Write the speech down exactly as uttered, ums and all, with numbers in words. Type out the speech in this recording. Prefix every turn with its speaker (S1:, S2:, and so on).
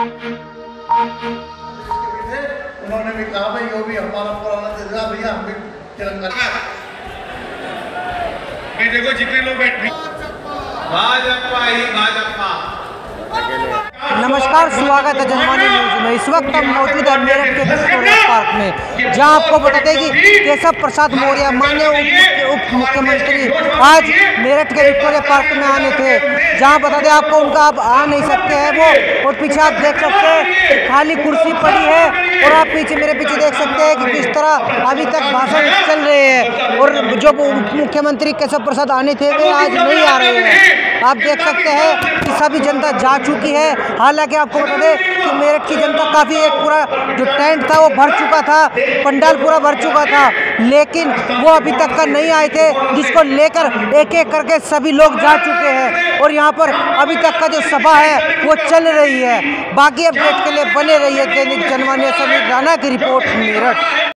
S1: उन्होंने भी कहा भाई वो भी हमारा पुराना जज्बा भैया हम भी तिरंगा। देखो जितने लोग बैठे भाजपा ही भाजपा।
S2: नमस्कार, स्वागत है जनवाणी न्यूज में। इस वक्त हम मौजूद है मेरठ के विक्टोरिया पार्क में, जहां आपको बता दें कि केशव प्रसाद मौर्य माननीय उप मुख्यमंत्री आज मेरठ के विक्टोरिया पार्क में आने थे, जहां बता दें आपको उनका आप आ नहीं सकते हैं वो। और पीछे आप देख सकते हैं खाली कुर्सी पड़ी है, और आप पीछे मेरे पीछे देख सकते हैं कि किस तरह अभी तक भाषण चल रहे हैं। और जो उप मुख्यमंत्री केशव प्रसाद आने थे वे आज नहीं आ रहे हैं। आप देख सकते हैं कि सभी जनता जा चुकी है। हालांकि आपको बता दें कि मेरठ की जनता काफ़ी एक पूरा जो टेंट था वो भर चुका था, पंडाल पूरा भर चुका था, लेकिन वो अभी तक का नहीं आए थे, जिसको लेकर एक एक करके सभी लोग जा चुके हैं। और यहाँ पर अभी तक का जो सभा है वो चल रही है। बाकी अपडेट के लिए बने रहिए दैनिक जनवाणी। समीर राणा की रिपोर्ट, मेरठ।